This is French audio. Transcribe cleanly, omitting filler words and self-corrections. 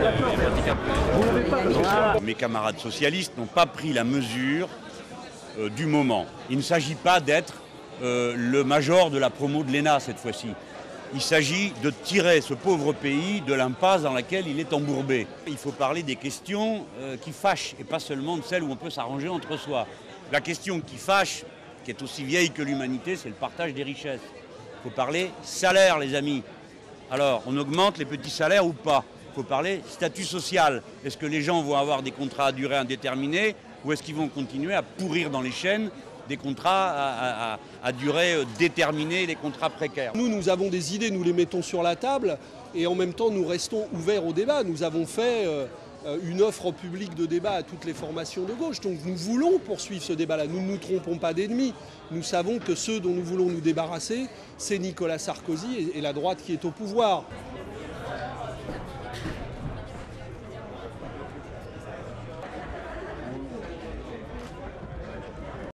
Mes camarades socialistes n'ont pas pris la mesure du moment. Il ne s'agit pas d'être le major de la promo de l'ENA cette fois-ci. Il s'agit de tirer ce pauvre pays de l'impasse dans laquelle il est embourbé. Il faut parler des questions qui fâchent et pas seulement de celles où on peut s'arranger entre soi. La question qui fâche, qui est aussi vieille que l'humanité, c'est le partage des richesses. Il faut parler salaire, les amis. Alors, on augmente les petits salaires ou pas? Il faut parler statut social. Est-ce que les gens vont avoir des contrats à durée indéterminée ou est-ce qu'ils vont continuer à pourrir dans les chaînes des contrats à durée déterminée, des contrats précaires? Nous avons des idées, nous les mettons sur la table et en même temps nous restons ouverts au débat. Nous avons fait une offre publique de débat à toutes les formations de gauche. Donc nous voulons poursuivre ce débat-là. Nous ne nous trompons pas d'ennemis. Nous savons que ceux dont nous voulons nous débarrasser, c'est Nicolas Sarkozy et la droite qui est au pouvoir.